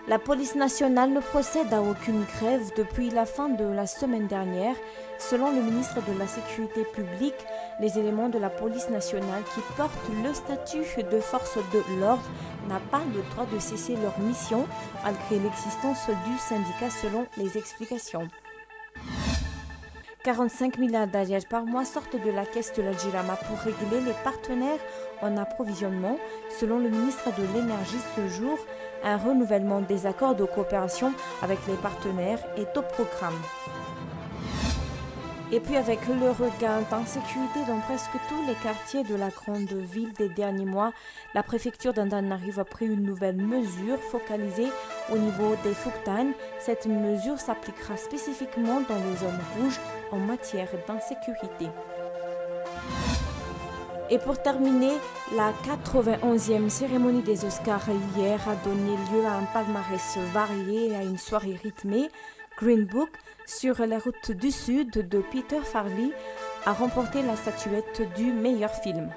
La police nationale ne procède à aucune grève depuis la fin de la semaine dernière. Selon le ministre de la Sécurité publique, les éléments de la police nationale qui portent le statut de force de l'ordre n'ont pas le droit de cesser leur mission malgré l'existence du syndicat selon les explications. 45 milliards d'aliages par mois sortent de la caisse de la Jirama pour régler les partenaires en approvisionnement. Selon le ministre de l'Énergie ce jour, un renouvellement des accords de coopération avec les partenaires est au programme. Et puis avec le regain d'insécurité dans presque tous les quartiers de la grande ville des derniers mois, la préfecture d'Antananarivo a pris une nouvelle mesure focalisée au niveau des Fuktan. Cette mesure s'appliquera spécifiquement dans les zones rouges en matière d'insécurité. Et pour terminer, la 91e cérémonie des Oscars hier a donné lieu à un palmarès varié et à une soirée rythmée. Green Book, sur la route du Sud de Peter Farrelly, a remporté la statuette du meilleur film.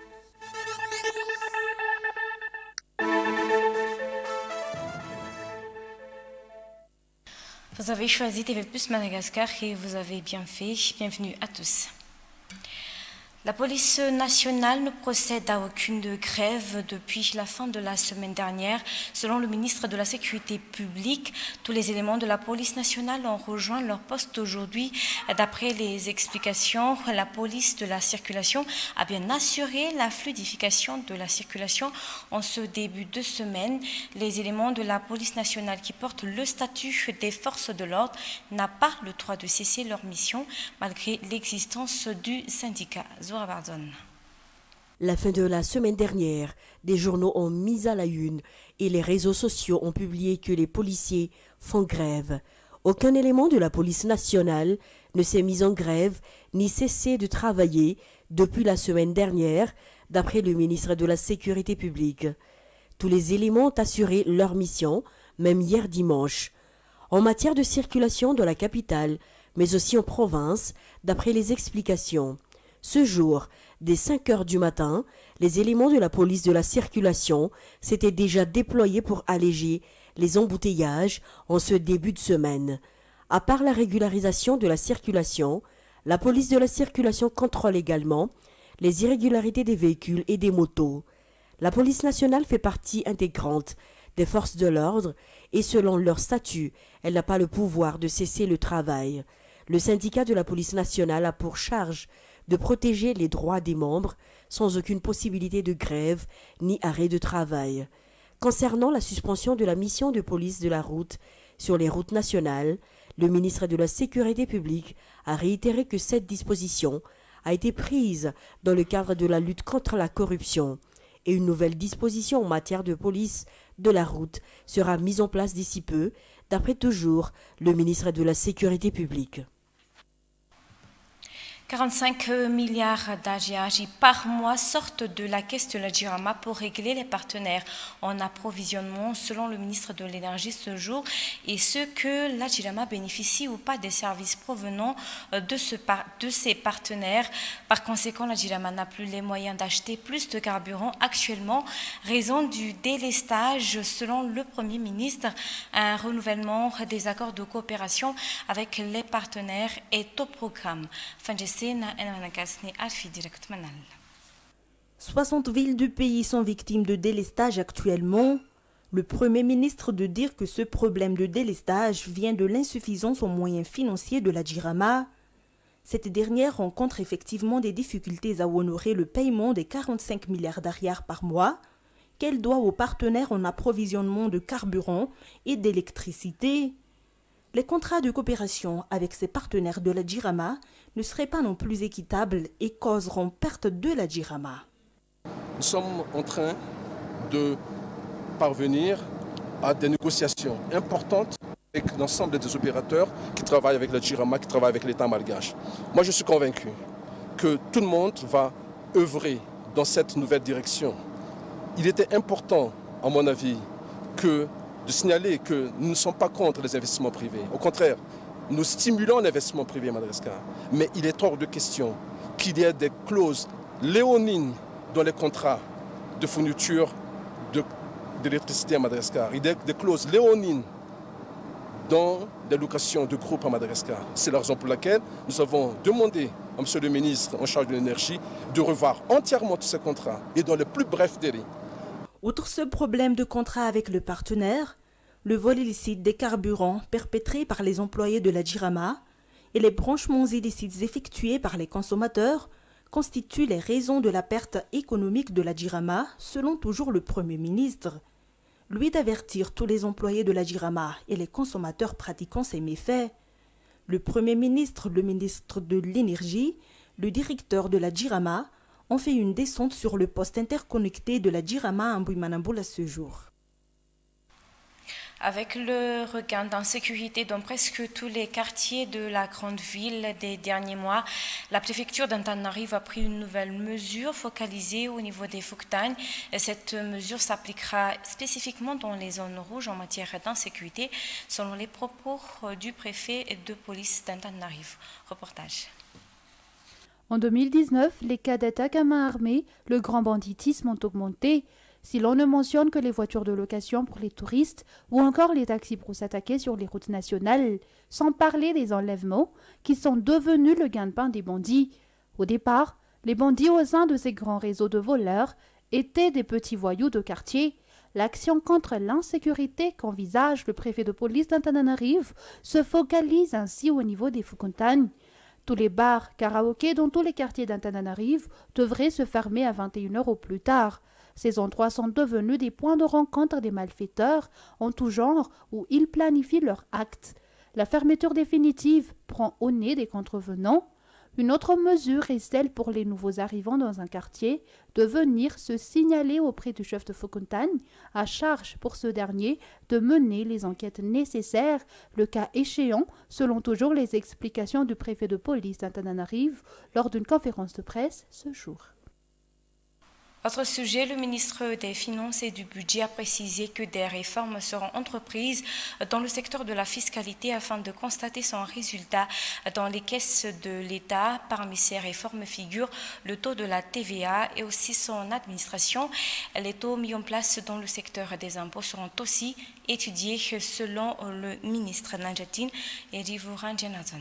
Vous avez choisi TV+ Madagascar et vous avez bien fait. Bienvenue à tous. La police nationale ne procède à aucune grève depuis la fin de la semaine dernière. Selon le ministre de la Sécurité publique, tous les éléments de la police nationale ont rejoint leur poste aujourd'hui. D'après les explications, la police de la circulation a bien assuré la fluidification de la circulation en ce début de semaine. Les éléments de la police nationale qui portent le statut des forces de l'ordre n'ont pas le droit de cesser leur mission malgré l'existence du syndicat. La fin de la semaine dernière, des journaux ont mis à la une et les réseaux sociaux ont publié que les policiers font grève. Aucun élément de la police nationale ne s'est mis en grève ni cessé de travailler depuis la semaine dernière, d'après le ministre de la Sécurité publique. Tous les éléments ont assuré leur mission, même hier dimanche. En matière de circulation dans la capitale, mais aussi en province, d'après les explications. Ce jour, dès 5 heures du matin, les éléments de la police de la circulation s'étaient déjà déployés pour alléger les embouteillages en ce début de semaine. À part la régularisation de la circulation, la police de la circulation contrôle également les irrégularités des véhicules et des motos. La police nationale fait partie intégrante des forces de l'ordre et selon leur statut, elle n'a pas le pouvoir de cesser le travail. Le syndicat de la police nationale a pour charge de protéger les droits des membres sans aucune possibilité de grève ni arrêt de travail. Concernant la suspension de la mission de police de la route sur les routes nationales, le ministre de la Sécurité publique a réitéré que cette disposition a été prise dans le cadre de la lutte contre la corruption et une nouvelle disposition en matière de police de la route sera mise en place d'ici peu, d'après toujours le ministre de la Sécurité publique. 45 milliards d'AGH par mois sortent de la caisse de la Jirama pour régler les partenaires en approvisionnement selon le ministre de l'Énergie ce jour et ce que la Jirama bénéficie ou pas des services provenant de ses partenaires. Par conséquent, la Jirama n'a plus les moyens d'acheter plus de carburant actuellement, raison du délestage selon le Premier ministre. Un renouvellement des accords de coopération avec les partenaires est au programme. 60 villes du pays sont victimes de délestage actuellement. Le Premier ministre de dire que ce problème de délestage vient de l'insuffisance aux moyens financiers de la Jirama. Cette dernière rencontre effectivement des difficultés à honorer le paiement des 45 milliards d'ariars par mois qu'elle doit aux partenaires en approvisionnement de carburant et d'électricité. Les contrats de coopération avec ses partenaires de la Jirama ne seraient pas non plus équitables et causeront perte de la Jirama. Nous sommes en train de parvenir à des négociations importantes avec l'ensemble des opérateurs qui travaillent avec la Jirama, qui travaillent avec l'État malgache. Moi, je suis convaincu que tout le monde va œuvrer dans cette nouvelle direction. Il était important, à mon avis, de signaler que nous ne sommes pas contre les investissements privés. Au contraire, nous stimulons l'investissement privé à Madagascar. Mais il est hors de question qu'il y ait des clauses léonines dans les contrats de fourniture l'électricité à Madagascar. Il y a des clauses léonines dans les locations de groupes à Madagascar. C'est la raison pour laquelle nous avons demandé à M. le ministre en charge de l'énergie de revoir entièrement tous ces contrats et dans les plus brefs délais. Outre ce problème de contrat avec le partenaire, le vol illicite des carburants perpétré par les employés de la JIRAMA et les branchements illicites effectués par les consommateurs constituent les raisons de la perte économique de la JIRAMA, selon toujours le Premier ministre. Lui d'avertir tous les employés de la JIRAMA et les consommateurs pratiquant ces méfaits. Le Premier ministre, le ministre de l'Énergie, le directeur de la JIRAMA ont fait une descente sur le poste interconnecté de la JIRAMA à Mbouimanamboul à ce jour. Avec le regain d'insécurité dans presque tous les quartiers de la grande ville des derniers mois, la préfecture d'Antananarivo a pris une nouvelle mesure focalisée au niveau des Fouktagnes. Cette mesure s'appliquera spécifiquement dans les zones rouges en matière d'insécurité, selon les propos du préfet de police d'Antananarivo. Reportage. En 2019, les cas d'attaques à main armée, le grand banditisme ont augmenté. Si l'on ne mentionne que les voitures de location pour les touristes ou encore les taxis pour s'attaquer sur les routes nationales, sans parler des enlèvements qui sont devenus le gagne-pain des bandits. Au départ, les bandits au sein de ces grands réseaux de voleurs étaient des petits voyous de quartier. L'action contre l'insécurité qu'envisage le préfet de police d'Antananarivo se focalise ainsi au niveau des Foukontagnes. Tous les bars, karaokés dans tous les quartiers d'Antananarivo devraient se fermer à 21h au plus tard. Ces endroits sont devenus des points de rencontre des malfaiteurs en tout genre où ils planifient leurs actes. La fermeture définitive prend au nez des contrevenants. Une autre mesure est celle pour les nouveaux arrivants dans un quartier de venir se signaler auprès du chef de Foukontagne, à charge pour ce dernier de mener les enquêtes nécessaires, le cas échéant, selon toujours les explications du préfet de police d'Antananarivo lors d'une conférence de presse ce jour. Autre sujet, le ministre des Finances et du Budget a précisé que des réformes seront entreprises dans le secteur de la fiscalité afin de constater son résultat dans les caisses de l'État. Parmi ces réformes figurent le taux de la TVA et aussi son administration. Les taux mis en place dans le secteur des impôts seront aussi étudiés selon le ministre Nanjatine et Rivuran Jenazon.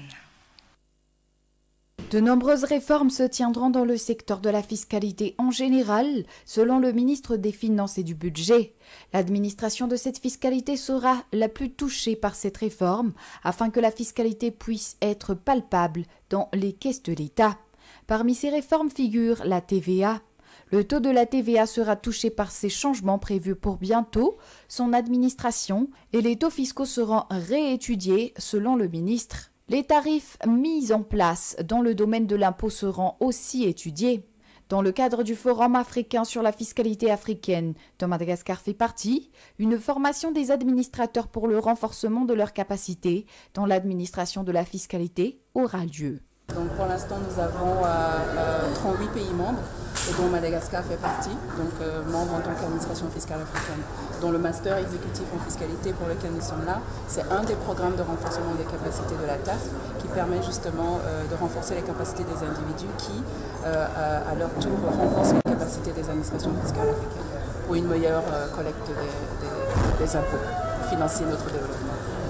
De nombreuses réformes se tiendront dans le secteur de la fiscalité en général, selon le ministre des Finances et du Budget. L'administration de cette fiscalité sera la plus touchée par cette réforme, afin que la fiscalité puisse être palpable dans les caisses de l'État. Parmi ces réformes figure la TVA. Le taux de la TVA sera touché par ces changements prévus pour bientôt, son administration, et les taux fiscaux seront réétudiés selon le ministre. Les tarifs mis en place dans le domaine de l'impôt seront aussi étudiés. Dans le cadre du Forum africain sur la fiscalité africaine, dont Madagascar fait partie, une formation des administrateurs pour le renforcement de leurs capacités dans l'administration de la fiscalité aura lieu. Donc pour l'instant, nous avons 38 pays membres, et dont Madagascar fait partie, donc membre en tant qu'administration fiscale africaine, dont le master exécutif en fiscalité pour lequel nous sommes là, c'est un des programmes de renforcement des capacités de la TAF qui permet justement de renforcer les capacités des individus qui, à leur tour, renforcent les capacités des administrations fiscales africaines pour une meilleure collecte des impôts, pour financer notre développement.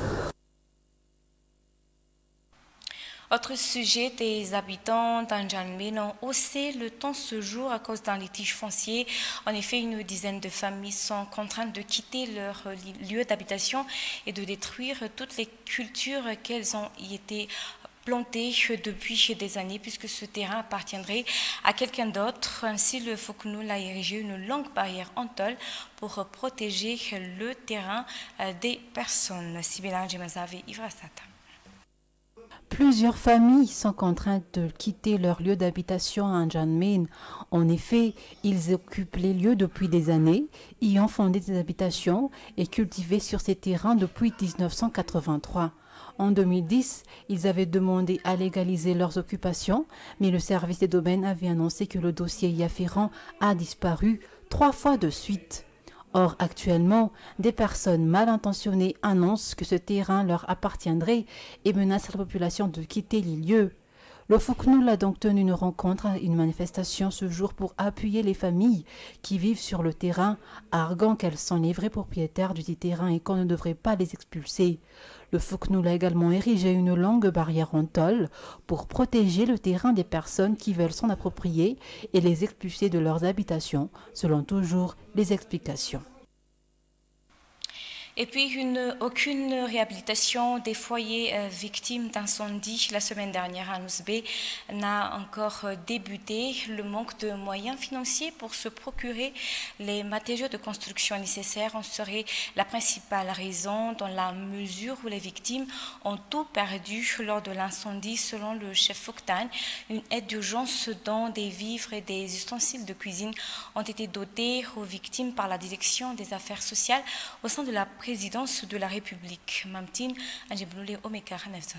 Autre sujet, des habitants d'Anjanmen ont haussé le temps ce jour à cause d'un litige foncier. En effet, une dizaine de familles sont contraintes de quitter leur lieu d'habitation et de détruire toutes les cultures qu'elles ont y été plantées depuis des années, puisque ce terrain appartiendrait à quelqu'un d'autre. Ainsi, le Foknoul a érigé une longue barrière en tôle pour protéger le terrain des personnes. Sibela Djemazave Ivrasata. Plusieurs familles sont contraintes de quitter leur lieu d'habitation à Anjanmen. En effet, ils occupent les lieux depuis des années, y ont fondé des habitations et cultivé sur ces terrains depuis 1983. En 2010, ils avaient demandé à légaliser leurs occupations, mais le service des domaines avait annoncé que le dossier y afférent a disparu 3 fois de suite. Or, actuellement, des personnes mal intentionnées annoncent que ce terrain leur appartiendrait et menacent la population de quitter les lieux. Le FOCNUL a donc tenu une rencontre, une manifestation ce jour pour appuyer les familles qui vivent sur le terrain, arguant qu'elles sont les vrais propriétaires du terrain et qu'on ne devrait pas les expulser. Le FOCNUL a également érigé une longue barrière en tôle pour protéger le terrain des personnes qui veulent s'en approprier et les expulser de leurs habitations, selon toujours les explications. Et puis, aucune réhabilitation des foyers victimes d'incendie la semaine dernière à Nouzbé n'a encore débuté. Le manque de moyens financiers pour se procurer les matériaux de construction nécessaires en serait la principale raison, dans la mesure où les victimes ont tout perdu lors de l'incendie. Selon le chef Foktan, une aide d'urgence dont des vivres et des ustensiles de cuisine ont été dotés aux victimes par la direction des affaires sociales au sein de la présidence de la République. Mamtine Anjibloulé Omekar Nelson.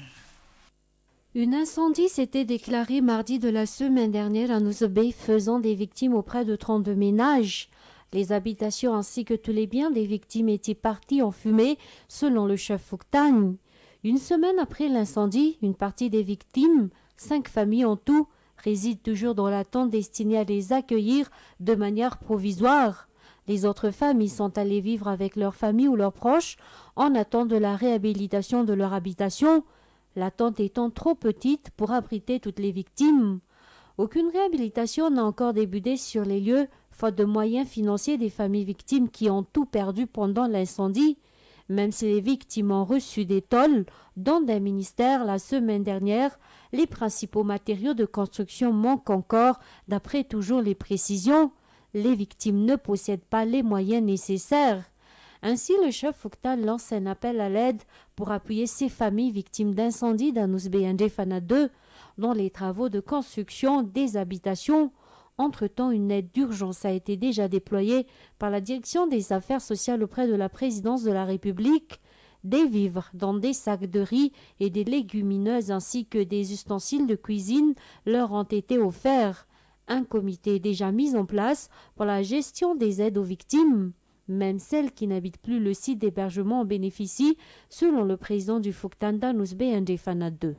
Un incendie s'était déclaré mardi de la semaine dernière à Nouzbé, faisant des victimes auprès de 32 ménages. Les habitations ainsi que tous les biens des victimes étaient partis en fumée, selon le chef Foktan. Une semaine après l'incendie, une partie des victimes, 5 familles en tout, résident toujours dans la tente destinée à les accueillir de manière provisoire. Les autres familles sont allées vivre avec leurs familles ou leurs proches en attente de la réhabilitation de leur habitation, la tente étant trop petite pour abriter toutes les victimes. Aucune réhabilitation n'a encore débuté sur les lieux, faute de moyens financiers des familles victimes qui ont tout perdu pendant l'incendie. Même si les victimes ont reçu des tôles, dont des ministères la semaine dernière, les principaux matériaux de construction manquent encore, d'après toujours les précisions. Les victimes ne possèdent pas les moyens nécessaires. Ainsi, le chef Foktan lance un appel à l'aide pour appuyer ces familles victimes d'incendie d'Anouzbé Ndefana 2 dans les travaux de construction des habitations. Entre-temps, une aide d'urgence a été déjà déployée par la direction des affaires sociales auprès de la présidence de la République. Des vivres dans des sacs de riz et des légumineuses ainsi que des ustensiles de cuisine leur ont été offerts. Un comité est déjà mis en place pour la gestion des aides aux victimes. Même celles qui n'habitent plus le site d'hébergement en bénéficient, selon le président du Foktan d'Anouzbé Ndefana 2.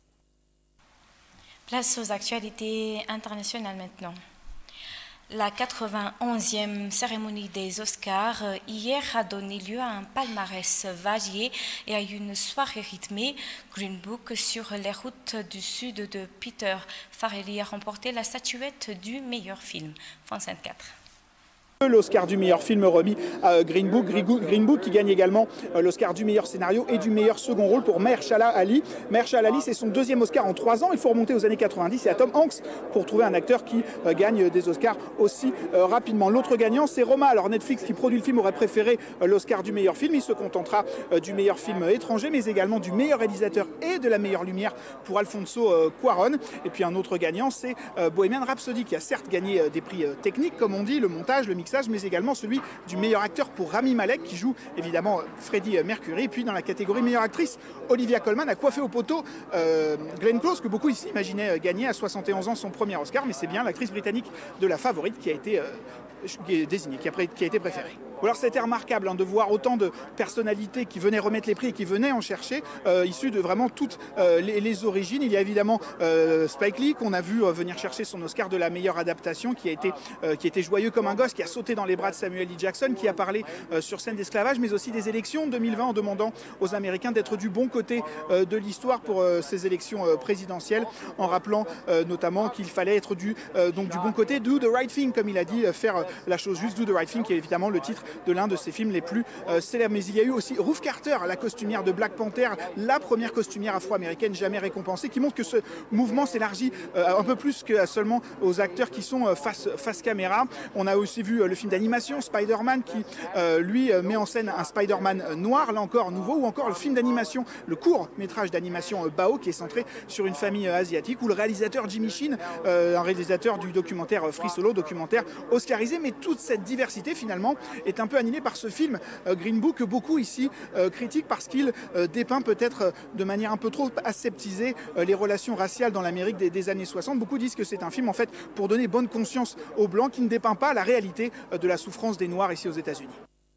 Place aux actualités internationales maintenant. La 91e cérémonie des Oscars hier a donné lieu à un palmarès varié et à une soirée rythmée. Green Book sur les routes du sud de Peter Farrelly a remporté la statuette du meilleur film. France 24. L'Oscar du meilleur film remis à Green Book qui gagne également l'Oscar du meilleur scénario et du meilleur second rôle pour Mahershala Ali. Mahershala Ali, c'est son deuxième Oscar en 3 ans. Il faut remonter aux années 90 et à Tom Hanks pour trouver un acteur qui gagne des Oscars aussi rapidement. L'autre gagnant, c'est Roma. Alors Netflix, qui produit le film, aurait préféré l'Oscar du meilleur film. Il se contentera du meilleur film étranger, mais également du meilleur réalisateur et de la meilleure lumière pour Alfonso Cuarón. Et puis un autre gagnant, c'est Bohemian Rhapsody, qui a certes gagné des prix techniques, comme on dit, le montage, le mixage, mais également celui du meilleur acteur pour Rami Malek, qui joue évidemment Freddie Mercury. Et puis dans la catégorie meilleure actrice, Olivia Colman a coiffé au poteau Glenn Close, que beaucoup ici imaginaient gagner à 71 ans son premier Oscar, mais c'est bien l'actrice britannique de La Favorite qui a été désignée, qui a été préférée. Alors c'était remarquable de voir autant de personnalités qui venaient remettre les prix et qui venaient en chercher, issus de vraiment toutes les origines. Il y a évidemment Spike Lee, qu'on a vu venir chercher son Oscar de la meilleure adaptation, qui a été joyeux comme un gosse, qui a sauté dans les bras de Samuel L. Jackson, qui a parlé sur scène d'esclavage, mais aussi des élections 2020 en demandant aux Américains d'être du bon côté de l'histoire pour ces élections présidentielles, en rappelant notamment qu'il fallait être du bon côté, do the right thing, comme il a dit, faire la chose juste, do the right thing, qui est évidemment le titre de l'un de ses films les plus célèbres. Mais il y a eu aussi Ruth Carter, la costumière de Black Panther, la première costumière afro-américaine jamais récompensée, qui montre que ce mouvement s'élargit un peu plus que seulement aux acteurs qui sont face caméra. On a aussi vu le film d'animation Spider-Man, qui lui met en scène un Spider-Man noir, là encore nouveau, ou encore le film d'animation, le court métrage d'animation Bao, qui est centré sur une famille asiatique, ou le réalisateur Jimmy Sheen, un réalisateur du documentaire Free Solo, documentaire oscarisé. Mais toute cette diversité finalement est un peu annihilée par ce film Green Book, que beaucoup ici critiquent parce qu'il dépeint peut-être de manière un peu trop aseptisée les relations raciales dans l'Amérique des années 60. Beaucoup disent que c'est un film en fait pour donner bonne conscience aux Blancs, qui ne dépeint pas la réalité de la souffrance des Noirs ici aux États-Unis.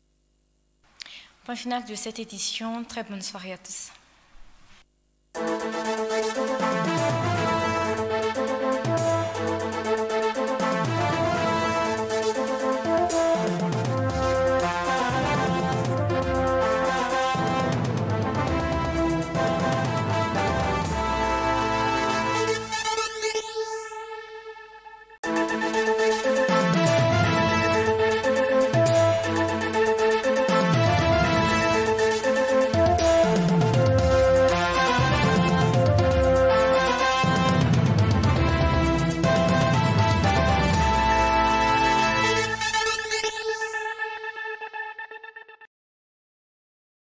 Point final de cette édition. Très bonne soirée à tous.